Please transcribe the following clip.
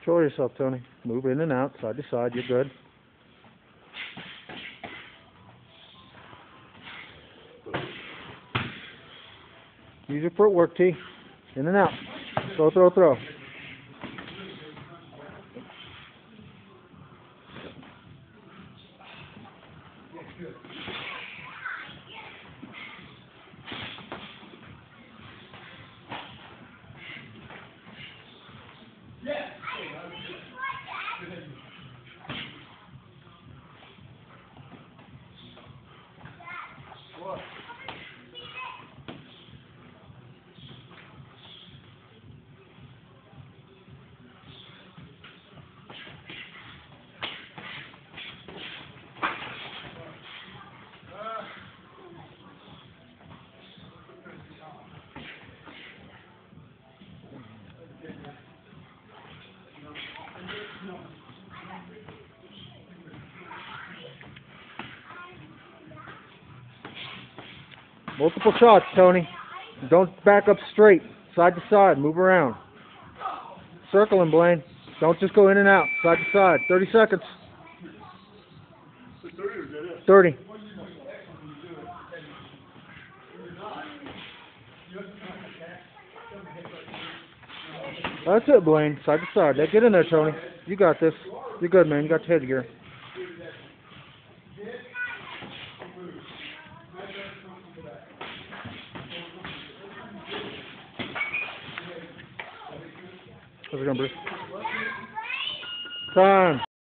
Control yourself, Tony. Move in and out, side to side. You're good. Use your footwork, T. In and out. Throw, throw, throw. Multiple shots, Tony. Don't back up straight. Side to side. Move around. Circle him, Blaine. Don't just go in and out. Side to side. 30 seconds. 30. That's it, Blaine. Side to side. Get in there, Tony. You got this. You're good, man. You got your headgear. How's it going, Bruce? Time.